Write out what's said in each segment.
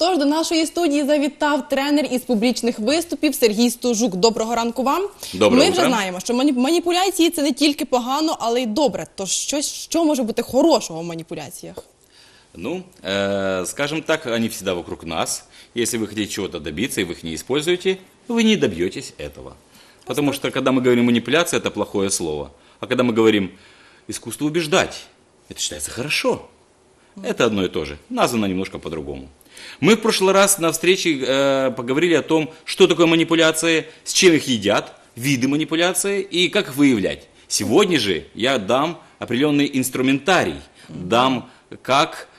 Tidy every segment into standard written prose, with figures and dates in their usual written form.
Тож до нашої студії завітав тренер із публічних виступів Сергій Стужук. Доброго ранку вам. Доброго Ми вже утра. знаємо, що маніпуляції – це не тільки погано, але й добре. Тож що може бути хорошого в маніпуляціях? Ну, скажем так, они всегда вокруг нас. Если вы хотите чего-то добиться, и вы их не используете, вы не добьетесь этого. Потому что, когда мы говорим манипуляция, это плохое слово. А когда мы говорим искусство убеждать, это считается хорошо. Это одно и то же, названо немножко по-другому. Мы в прошлый раз на встрече поговорили о том, что такое манипуляции, с чем их едят, виды манипуляции и как их выявлять. Сегодня же я дам определенный инструментарий, дам как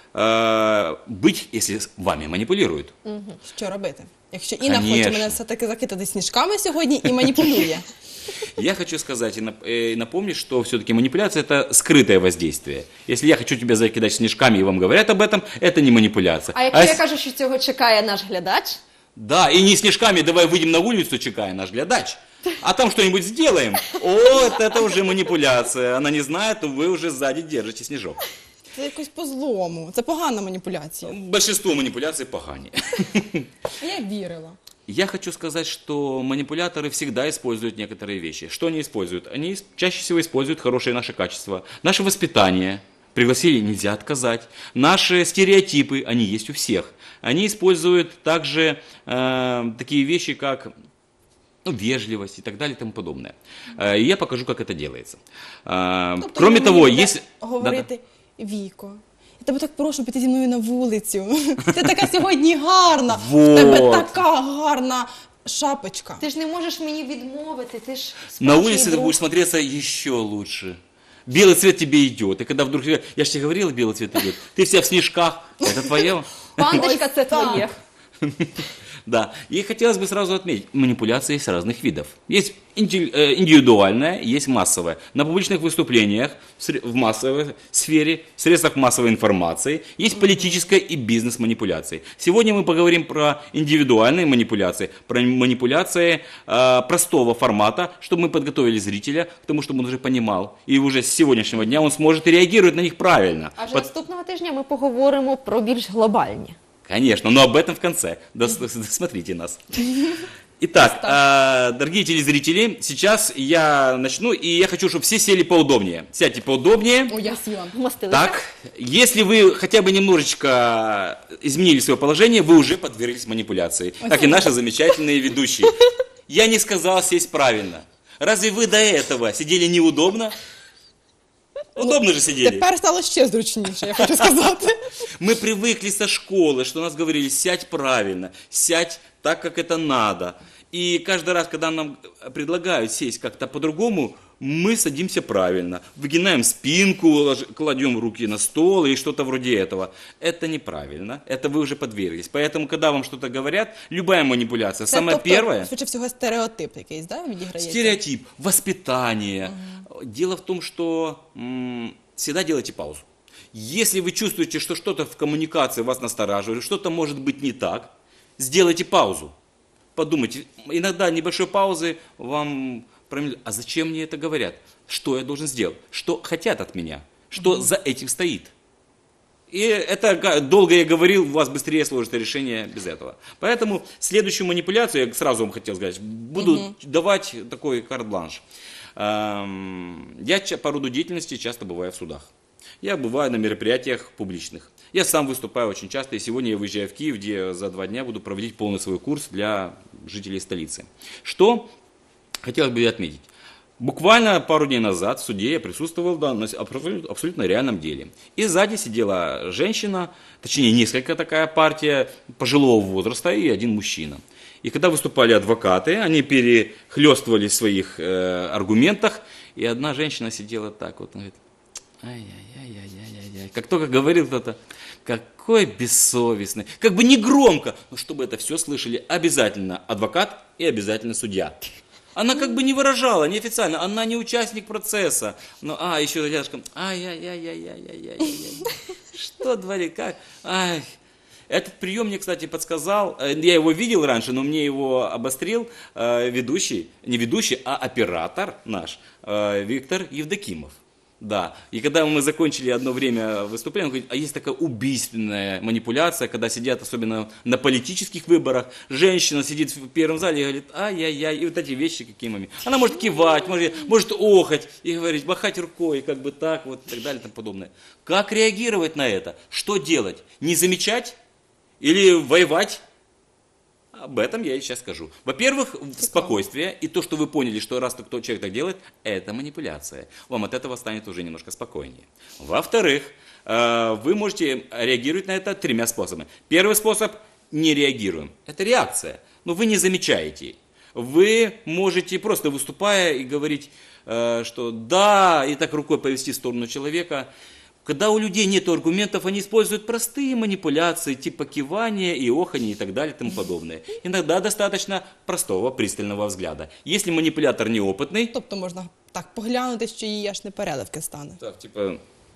быть, если вами манипулируют. Що робити? Якщо Інна хоче мене все-таки закидати сніжками сьогодні і маніпулює. Я хочу сказать и напомнить, что все-таки манипуляция – это скрытое воздействие. Если я хочу тебя закидать снежками и вам говорят об этом, это не манипуляция. А якщо я кажу, що цього чекає наш глядач? Да, и не снежками, давай выйдем на улицу, чекая наш глядач, а там что-нибудь сделаем. Вот это уже манипуляция. Она не знает, то вы уже сзади держите снежок. Це якось по-злому. Це погана маніпуляція. Большинство манипуляций погани. Я вірила. Я хочу сказать, что манипуляторы всегда используют некоторые вещи. Что они используют? Они чаще всего используют хорошие наши качества. Наше воспитание. Пригласили, нельзя отказать. Наши стереотипы, они есть у всех. Они используют также такие вещи, как вежливость и так далее и тому подобное. И я покажу, как это делается. Кроме того, если... говорити, Віко, я тебе так прошу піти зі мною на вулицю. Ти така сьогодні гарна. В тебе така гарна шапочка. Ти ж не можеш мені відмовити, ти ж на улице ты будешь смотреться еще лучше. Белый цвет тебе идет. И когда вдруг... Я же тебе говорила, белый цвет идет. Ты вся в снежках. Это твое? Пандочка, це твоє. Да. И хотелось бы сразу отметить, манипуляции есть разных видов. Есть индивидуальная, есть массовая. На публичных выступлениях, в массовой сфере, в средствах массовой информации, есть политическая и бизнес-манипуляции. Сегодня мы поговорим про индивидуальные манипуляции, про манипуляции простого формата, чтобы мы подготовили зрителя к тому, чтобы он уже понимал. И уже с сегодняшнего дня он сможет и реагировать на них правильно. А вже наступного тижня ми поговоримо про більш глобальні. Конечно, но об этом в конце. Досмотрите нас. Итак, дорогие телезрители, сейчас я начну, и я хочу, чтобы все сели поудобнее. Сядьте поудобнее. О, я сіла. Так, если вы хотя бы немножечко изменили свое положение, вы уже подверглись манипуляции. Как и наши замечательные ведущие. Я не сказал сесть правильно. Разве вы до этого сидели неудобно? Удобно же сидели. Тепер стало ще зручніше, я хочу сказати. Мы привыкли со школы, что нас говорили, сядь правильно, сядь так, как это надо. И каждый раз, когда нам предлагают сесть как-то по-другому, мы садимся правильно. Выгинаем спинку, кладем руки на стол и что-то вроде этого. Это неправильно, это вы уже подверглись. Поэтому, когда вам что-то говорят, любая манипуляция, самое первое... Швидше всього стереотип якийсь, да, відіграється? Стереотип, воспитание. Дело в том, что всегда делайте паузу. Если вы чувствуете, что что-то в коммуникации вас настораживает, что-то может быть не так, сделайте паузу. Подумайте, иногда небольшой паузы вам промелькнет. А зачем мне это говорят? Что я должен сделать? Что хотят от меня? Что за этим стоит? И это, долго я говорил, у вас быстрее сложится решение без этого. Поэтому следующую манипуляцию, я сразу вам хотел сказать, буду давать такой карт-бланш. Я по роду деятельности часто бываю в судах. Я бываю на мероприятиях публичных. Я сам выступаю очень часто, и сегодня я выезжаю в Киев, где за 2 дня буду проводить полный свой курс для жителей столицы. Что хотелось бы отметить. Буквально пару дней назад в суде я присутствовал на абсолютно реальном деле. И сзади сидела женщина, точнее несколько такая партия пожилого возраста и один мужчина. И когда выступали адвокаты, они перехлестывали в своих аргументах, и одна женщина сидела так вот, говорит, ай-яй-яй-яй-яй-яй. Как только говорил кто-то, какой бессовестный, как бы не громко, но чтобы это все слышали обязательно адвокат и обязательно судья. Она как бы не выражала, неофициально, она не участник процесса. Но, еще рядышком, ай-яй-яй-яй-яй-яй-яй. Что творит, как? Ай. Этот прием мне, кстати, подсказал, я его видел раньше, но мне его обострил ведущий, не ведущий, а оператор наш, Виктор Евдокимов. Да. И когда мы закончили одно время выступление, он говорит, а есть такая убийственная манипуляция, когда сидят, особенно на политических выборах, женщина сидит в первом зале и говорит, ай-яй-яй, и вот эти вещи какие моменты. Она может кивать, может охать и говорить, махать рукой, как бы так, вот, и так далее, и тому подобное. Как реагировать на это? Что делать? Не замечать? Или воевать? Об этом я и сейчас скажу. Во-первых, спокойствие и то, что вы поняли, что раз кто человек так делает, это манипуляция. Вам от этого станет уже немножко спокойнее. Во-вторых, вы можете реагировать на это 3 способами. Первый способ – не реагируем. Это реакция, но вы не замечаете. Вы можете просто выступая и говорить, что да, и так рукой повести в сторону человека. Когда у людей нет аргументов, они используют простые манипуляции, типа кивания и охания и так далее и тому подобное. Иногда достаточно простого пристального взгляда. Если манипулятор неопытный... Тобто можна так поглянути, що її аж не переливки стане. Так, типа...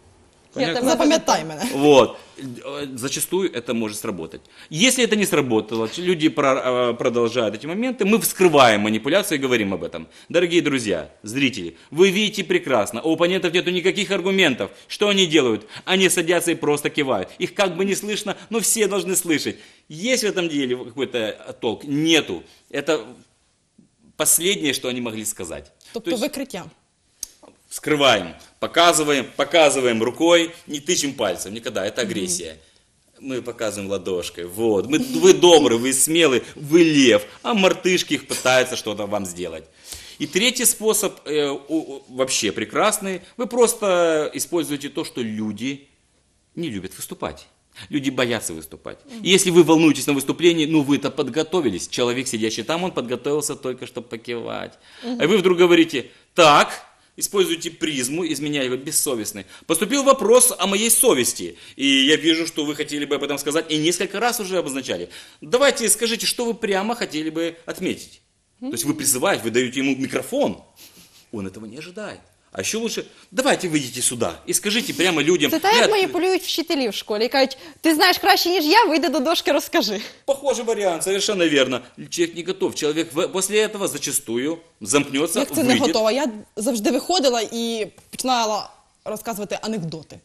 Запам'ятай мене. Вот. Зачастую это может сработать. Если это не сработало, люди продолжают эти моменты, мы вскрываем манипуляцию и говорим об этом. Дорогие друзья, зрители, вы видите прекрасно, у оппонентов нету никаких аргументов. Что они делают? Они садятся и просто кивают. Их как бы не слышно, но все должны слышать. Есть в этом деле какой-то толк? Нету. Это последнее, что они могли сказать. Тобто викриття. Скрываем, показываем рукой, не тычем пальцем, никогда, это агрессия. Мы показываем ладошкой, вот, вы добрый, вы смелый, вы лев, а мартышки их пытаются что-то вам сделать. И третий способ, вообще прекрасный, вы просто используете то, что люди не любят выступать. Люди боятся выступать. И если вы волнуетесь на выступлении, ну вы-то подготовились. Человек, сидящий там, он подготовился только, чтобы покивать. А вы вдруг говорите, так... Используйте призму, изменяя его бессовестный. Поступил вопрос о моей совести. И я вижу, что вы хотели бы об этом сказать. И несколько раз уже обозначали. Давайте скажите, что вы прямо хотели бы отметить. То есть вы призываете, вы даете ему микрофон. Он этого не ожидает. А еще лучше, давайте выйдите сюда і скажіть прямо людям. Це так, як маніпулюють вчителі в школі і кажуть, ти знаєш краще, ніж я, вийди до дошки, розкажи. Похожий вариант, совершенно верно. Человек не готов. Человек после этого зачастую замкнется, Як це не готова? Я завжди виходила і починала розказувати анекдоти.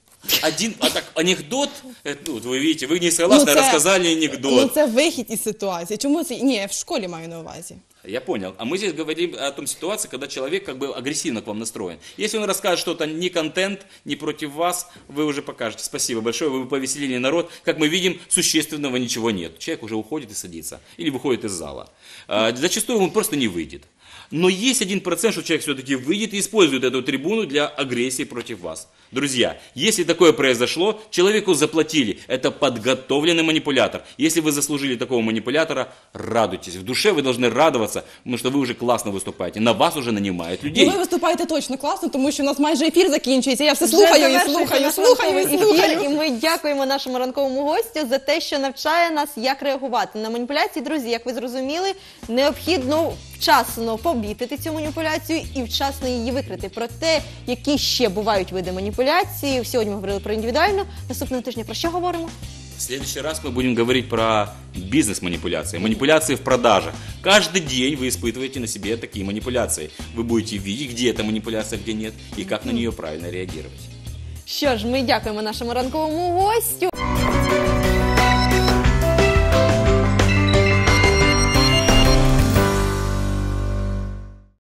Анекдот, вы видите, вы не согласны, рассказали анекдот. Ну це вихід із ситуації. Чому це? Ні, я в школі маю на увазі. Я понял. А мы здесь говорим о том ситуации, когда человек как бы агрессивно к вам настроен. Если он расскажет что-то не контент, не против вас, вы уже покажете. Спасибо большое, вы повеселили народ. Как мы видим, существенного ничего нет. Человек уже уходит и садится. Или выходит из зала. Зачастую он просто не выйдет. Но есть 1%, что человек все-таки выйдет и использует эту трибуну для агрессии против вас. Друзья, если такое произошло, человеку заплатили. Это подготовленный манипулятор. Если вы заслужили такого манипулятора, радуйтесь. В душе вы должны радоваться, потому что вы уже классно выступаете. На вас уже нанимают людей. Ну, ви виступаєте точно класно, тому що у нас майже ефір закінчується. Я все слухаю і слухаю. І ми дякуємо нашому ранковому гостю за те, що навчає нас, як реагувати на маніпуляції. Друзі, як ви зрозуміли, необхідно вчасно помітити цю маніпуляцію і вчасно її викрити. Про те, які ще бувають види маніпуляції. Сьогодні ми говорили про індивідуальну. Наступного тижня про що говоримо? В следующий раз мы будем говорить про бизнес-манипуляции, манипуляции в продажах. Каждый день вы испытываете на себе такие манипуляции. Вы будете видеть, где эта манипуляция, где нет, и как на нее правильно реагировать. Що ж, ми дякуємо нашому ранковому гостю.